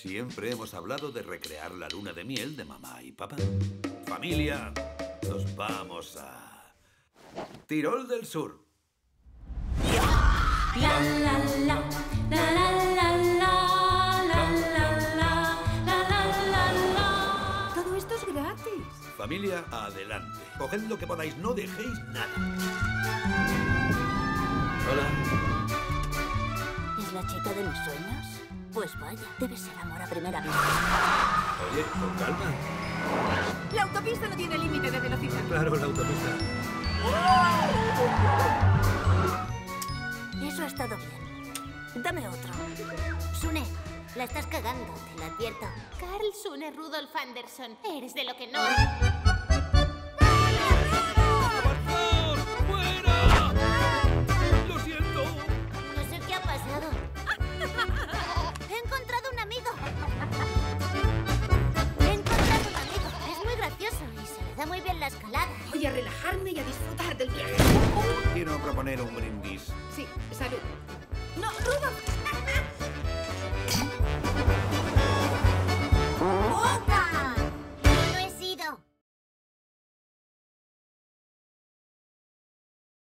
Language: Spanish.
Siempre hemos hablado de recrear la luna de miel de mamá y papá. Familia, nos vamos a Tirol del Sur. La la la, la la la la, la la la, la. Todo esto es gratis. Familia, adelante. Coged lo que podáis, no dejéis nada. Hola. ¿Es la chica de mis sueños? Pues vaya, debe ser amor a primera vista. Oye, con calma. La autopista no tiene límite de velocidad. Claro, la autopista. Eso ha estado bien. Dame otro. Sune, la estás cagando, te lo advierto. Carl Sune Rudolf Anderson, eres de lo que no. ¡Avanzad! ¡Fuera! ¡Lo siento! No sé qué ha pasado. He encontrado un amigo. Es muy gracioso y se le da muy bien la escalada. Voy a relajarme y a disfrutar del viaje. Quiero proponer un brindis. Sí, salud. ¡No, Rudolf!